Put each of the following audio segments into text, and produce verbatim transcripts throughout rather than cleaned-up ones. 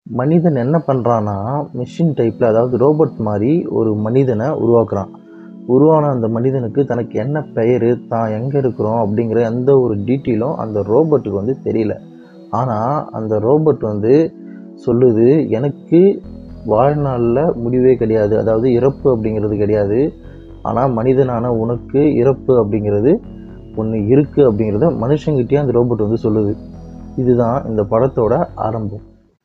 மனிதன் என்ன பண்ணுறான்னா, மெஷின் டைப்பில் அதாவது ரோபோட் மாதிரி ஒரு மனிதனை உருவாக்குறான். உருவான அந்த மனிதனுக்கு தனக்கு என்ன பெயர், தான் எங்கே இருக்கிறோம் அப்படிங்கிற எந்த ஒரு டீட்டெயிலும் அந்த ரோபோட்டுக்கு வந்து தெரியல. ஆனால் அந்த ரோபோட் வந்து சொல்லுது, எனக்கு வாழ்நாளில் முடிவே கிடையாது, அதாவது இறப்பு அப்படிங்கிறது கிடையாது. ஆனால் மனிதனான உனக்கு இறப்பு அப்படிங்கிறது ஒன்று இருக்குது அப்படிங்கிறத மனுஷங்கிட்டே அந்த ரோபோட் வந்து சொல்லுது. இதுதான் இந்த படத்தோட ஆரம்பம்.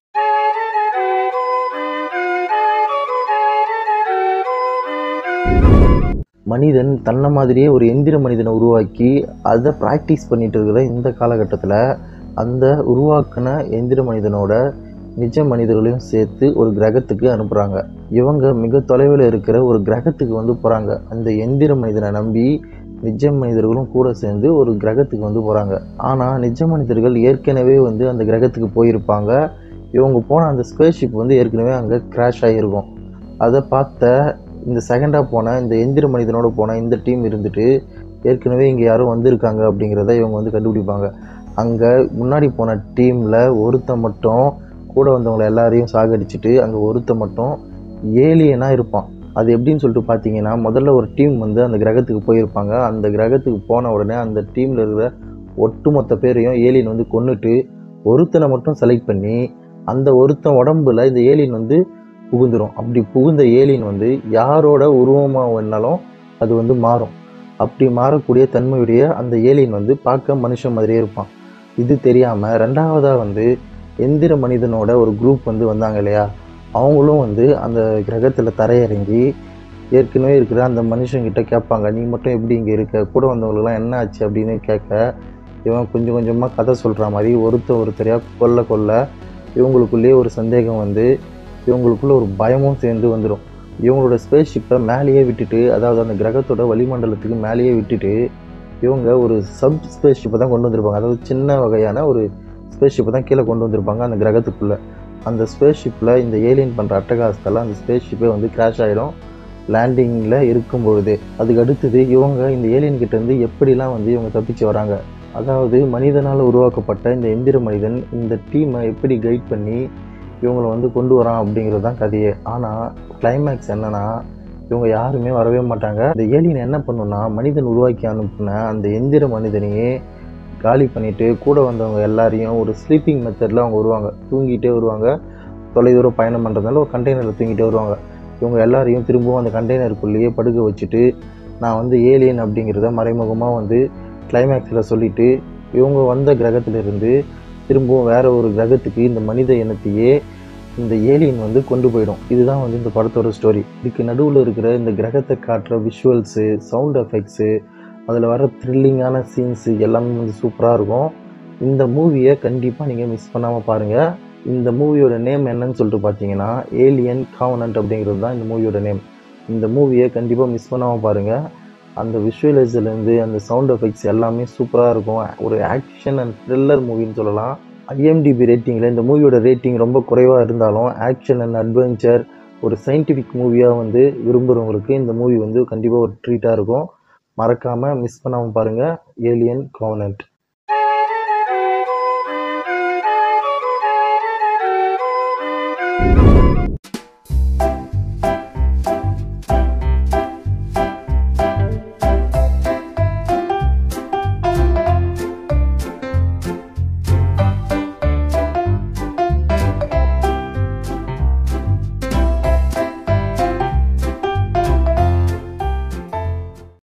மனிதன் தன்னை மாதிரியே ஒரு எந்திர மனிதனை உருவாக்கி அதை ப்ராக்டிஸ் பண்ணிட்டு இருக்கிற இந்த காலகட்டத்தில் அந்த உருவாக்கின எந்திர மனிதனோட நிஜ மனிதர்களையும் சேர்த்து ஒரு கிரகத்துக்கு அனுப்புகிறாங்க. இவங்க மிக தொலைவில் இருக்கிற ஒரு கிரகத்துக்கு வந்து போகிறாங்க. அந்த எந்திர மனிதனை நம்பி நிஜ மனிதர்களும் கூட சேர்ந்து ஒரு கிரகத்துக்கு வந்து போகிறாங்க. ஆனால் நிஜ மனிதர்கள் ஏற்கனவே வந்து அந்த கிரகத்துக்கு போயிருப்பாங்க. இவங்க போன அந்த ஸ்பேஸ் ஷிப் வந்து ஏற்கனவே அங்கே கிராஷ் ஆகியிருக்கும். அதை பார்த்த இந்த செகண்டாக போன இந்த எந்திர மனிதனோடு போன இந்த டீம் இருந்துட்டு ஏற்கனவே இங்கே யாரும் வந்திருக்காங்க அப்படிங்கிறத இவங்க வந்து கண்டுபிடிப்பாங்க. அங்கே முன்னாடி போன டீமில் ஒருத்தன் மட்டும் கூட வந்தவங்களை எல்லாரையும் சாகடிச்சிட்டு அங்கே ஒருத்தன் மட்டும் ஏலியனாக இருப்பான். அது எப்படின்னு சொல்லிட்டு பார்த்தீங்கன்னா, முதல்ல ஒரு டீம் வந்து அந்த கிரகத்துக்கு போயிருப்பாங்க. அந்த கிரகத்துக்கு போன உடனே அந்த டீமில் இருக்கிற ஒட்டுமொத்த பேரையும் ஏலியன் வந்து கொன்னுட்டு ஒருத்தனை மட்டும் செலக்ட் பண்ணி அந்த ஒருத்தன் உடம்புல இந்த ஏலியன் வந்து புகுந்துடும். அப்படி புகுந்த ஏலியன் வந்து யாரோட உருவமாக வேணாலும் அது வந்து மாறும். அப்படி மாறக்கூடிய தன்மையுடைய அந்த ஏலியன் வந்து பார்க்க மனுஷன் மாதிரியே இருப்பான். இது தெரியாமல் ரெண்டாவதாக வந்து எந்திர மனிதனோட ஒரு குரூப் வந்து வந்தாங்க இல்லையா, அவங்களும் வந்து அந்த கிரகத்தில் தரையிறங்கி ஏற்கனவே இருக்கிற அந்த மனுஷங்கிட்ட கேட்பாங்க, நீ மட்டும் எப்படி இங்கே இருக்க, கூட வந்தவங்களுக்குலாம் என்ன ஆச்சு அப்படின்னு கேட்க, இவன் கொஞ்சம் கொஞ்சமாக கதை சொல்கிற மாதிரி ஒருத்தர் ஒருத்தரையாக கொல்ல கொல்ல இவங்களுக்குள்ளேயே ஒரு சந்தேகம் வந்து இவங்களுக்குள்ள ஒரு பயமும் சேர்ந்து வந்துடும். இவங்களோட ஸ்பேஸ் ஷிப்பை மேலேயே விட்டுட்டு, அதாவது அந்த கிரகத்தோட வளிமண்டலத்துக்கு மேலேயே விட்டுட்டு இவங்க ஒரு சப் ஸ்பேஸ் ஷிப்பை தான் கொண்டு வந்திருப்பாங்க. அதாவது சின்ன வகையான ஒரு ஸ்பேஸ் ஷிப்பை தான் கீழே கொண்டு வந்திருப்பாங்க அந்த கிரகத்துக்குள்ளே. அந்த ஸ்பேஸ் ஷிப்பில் இந்த ஏலியன் பண்ணுற அட்டகாசத்தில் அந்த ஸ்பேஸ் ஷிப்பே வந்து கிராஷ் ஆகிடும் லேண்டிங்கில் இருக்கும்பொழுது. அதுக்கு அடுத்தது இவங்க இந்த ஏலியன் கிட்டேருந்து எப்படிலாம் வந்து இவங்க தப்பிச்சு வராங்க, அதாவது மனிதனால் உருவாக்கப்பட்ட இந்த எந்திர மனிதன் இந்த டீமை எப்படி கைட் பண்ணி இவங்களை வந்து கொண்டு வரான் அப்படிங்கிறது தான் கதையே. ஆனால் கிளைமேக்ஸ் என்னென்னா, இவங்க யாருமே வரவே மாட்டாங்க. இந்த ஏலியன் என்ன பண்ணுன்னா, மனிதன் உருவாக்கி அனுப்புன அந்த எந்திர மனிதனையே காலி பண்ணிவிட்டு கூட வந்தவங்க எல்லாரையும் ஒரு ஸ்லீப்பிங் மெத்தடில் அவங்க வருவாங்க. தூங்கிட்டே வருவாங்க. தொலைதூரம் பயணம் பண்ணுறதுனால ஒரு கண்டெய்னரில் தூங்கிட்டே வருவாங்க. இவங்க எல்லாரையும் திரும்பவும் அந்த கண்டெய்னருக்குள்ளேயே படுக்க வச்சுட்டு நான் வந்து ஏலியன் அப்படிங்கிறத மறைமுகமாக வந்து கிளைமேக்ஸில் சொல்லிவிட்டு இவங்க வந்த கிரகத்திலிருந்து திரும்பவும் வேறு ஒரு கிரகத்துக்கு இந்த மனித இனத்தையே இந்த ஏலியன் வந்து கொண்டு போயிடும். இதுதான் வந்து இந்த படத்தோட ஸ்டோரி. இதுக்கு நடுவில் இருக்கிற இந்த கிரகத்தை காட்டுற விஷுவல்ஸு, சவுண்ட் எஃபெக்ட்ஸு, அதில் வர த்ரில்லிங்கான சீன்ஸு எல்லாமே வந்து சூப்பராக இருக்கும். இந்த மூவியை கண்டிப்பாக நீங்கள் மிஸ் பண்ணாமல் பாருங்கள். இந்த மூவியோட நேம் என்னன்னு சொல்லிட்டு பார்த்தீங்கன்னா, ஏலியன் காவனன்ட் அப்படிங்கிறது தான் இந்த மூவியோட நேம். இந்த மூவியை கண்டிப்பாக மிஸ் பண்ணாமல் பாருங்கள். அந்த விஷுவலைஸ்லேருந்து அந்த சவுண்ட் எஃபெக்ட்ஸ் எல்லாமே சூப்பராக இருக்கும். ஒரு ஆக்ஷன் அண்ட் த்ரில்லர் மூவின்னு சொல்லலாம். ஐஎம்டிபி ரேட்டிங்கில் இந்த மூவியோட ரேட்டிங் ரொம்ப குறைவாக இருந்தாலும் ஆக்ஷன் அண்ட் அட்வென்ச்சர் ஒரு சயின்டிஃபிக் மூவியாக வந்து விரும்புகிறவங்களுக்கு இந்த மூவி வந்து கண்டிப்பாக ஒரு ட்ரீட்டாக இருக்கும். மறக்காமல் மிஸ் பண்ணாமல் பாருங்கள் ஏலியன் காவனன்ட்.